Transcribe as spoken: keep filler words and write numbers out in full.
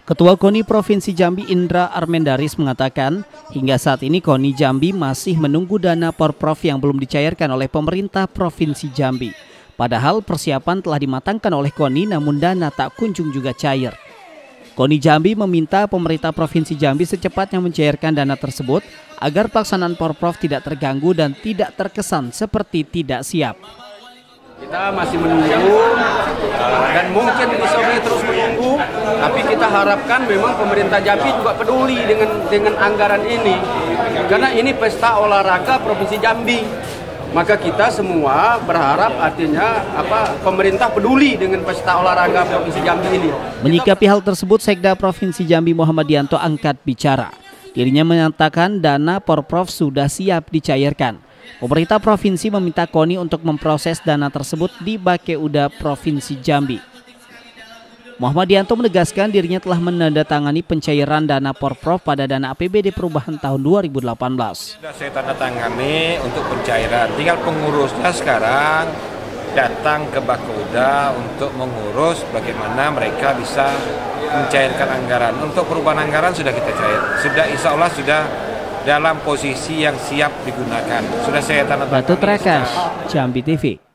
Ketua KONI Provinsi Jambi Indra Armendaris mengatakan, hingga saat ini KONI Jambi masih menunggu dana Porprov yang belum dicairkan oleh pemerintah Provinsi Jambi. Padahal persiapan telah dimatangkan oleh KONI namun dana tak kunjung juga cair. KONI Jambi meminta pemerintah Provinsi Jambi secepatnya mencairkan dana tersebut agar pelaksanaan Porprov tidak terganggu dan tidak terkesan seperti tidak siap. Kita masih menunggu dan mungkin bisa terus menunggu, tapi kita harapkan memang pemerintah Jambi juga peduli dengan dengan anggaran ini, karena ini pesta olahraga Provinsi Jambi. Maka kita semua berharap artinya apa pemerintah peduli dengan pesta olahraga Provinsi Jambi ini. Menyikapi hal tersebut, Sekda Provinsi Jambi Muhammad Dianto angkat bicara. Dirinya menyatakan dana Porprov sudah siap dicairkan. Pemerintah provinsi meminta KONI untuk memproses dana tersebut di Bakeuda Provinsi Jambi. Muhammad Dianto menegaskan dirinya telah menandatangani pencairan dana Porprov pada dana A P B D perubahan tahun dua ribu delapan belas. Sudah saya tandatangani untuk pencairan, tinggal pengurusnya sekarang datang ke Bakeuda untuk mengurus bagaimana mereka bisa mencairkan anggaran. Untuk perubahan anggaran sudah kita cair, sudah insya Allah sudah dalam posisi yang siap digunakan. Sudah saya tanda tangan. Batu Trakash, Jambi T V.